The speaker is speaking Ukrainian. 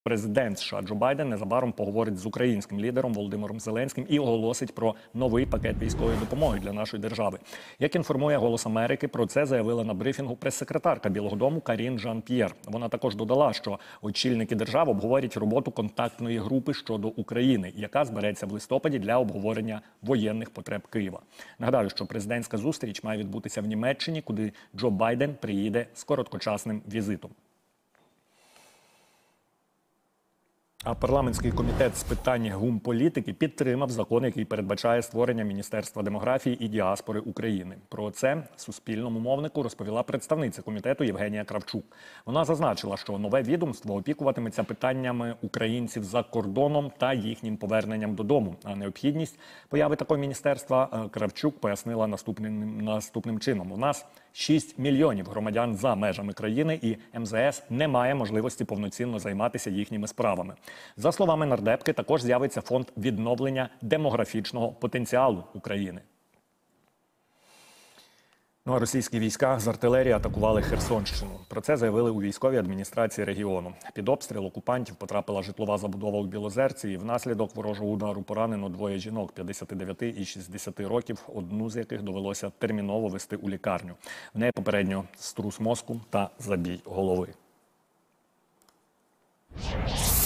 Президент США Джо Байден незабаром поговорить з українським лідером Володимиром Зеленським і оголосить про новий пакет військової допомоги для нашої держави. Як інформує «Голос Америки», про це заявила на брифінгу прес-секретарка Білого дому Карін Жан-П'єр. Вона також додала, що очільники держав обговорять роботу контактної групи щодо України, яка збереться в листопаді для обговорення воєнних потреб Києва. Нагадаю, що президентська зустріч має відбутися в Німеччині, куди Джо Байден приїде з короткочасним візитом. А парламентський комітет з питань гумполітики підтримав закон, який передбачає створення Міністерства демографії і діаспори України. Про це Суспільному мовнику розповіла представниця комітету Євгенія Кравчук. Вона зазначила, що нове відомство опікуватиметься питаннями українців за кордоном та їхнім поверненням додому. А необхідність появи такого міністерства Кравчук пояснила наступним чином. У нас 6 мільйонів громадян за межами країни, і МЗС не має можливості повноцінно займатися їхніми справами. За словами нардепки, також з'явиться фонд відновлення демографічного потенціалу України. Ну а російські війська з артилерії атакували Херсонщину. Про це заявили у військовій адміністрації регіону. Під обстріл окупантів потрапила житлова забудова у Білозерці, і внаслідок ворожого удару поранено двоє жінок 59 і 60 років, одну з яких довелося терміново везти у лікарню. В неї попередньо струс мозку та забій голови.